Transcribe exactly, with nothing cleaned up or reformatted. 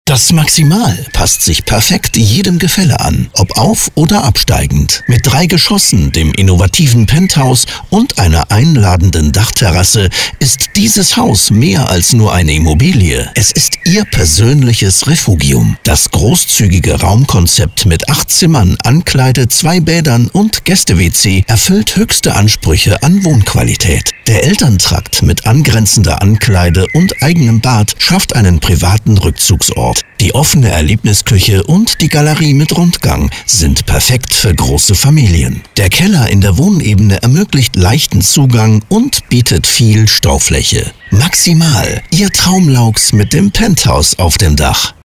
Das Maximal passt sich perfekt jedem Gefälle an, ob auf- oder absteigend. Mit drei Geschossen, dem innovativen Penthouse und einer einladenden Dachterrasse ist dieses Haus mehr als nur eine Immobilie. Es ist Ihr persönliches Refugium. Das großzügige Raumkonzept mit acht Zimmern, Ankleide, zwei Bädern und Gäste-W C erfüllt höchste Ansprüche an Wohnqualität. Der Elterntrakt mit angrenzender Ankleide und eigenem Bad schafft einen privaten Rückzugsort. Die offene Erlebnisküche und die Galerie mit Rundgang sind perfekt für große Familien. Der Keller in der Wohnebene ermöglicht leichten Zugang und bietet viel Staufläche. Maximal, Ihr Traumlaux mit dem Penthouse auf dem Dach.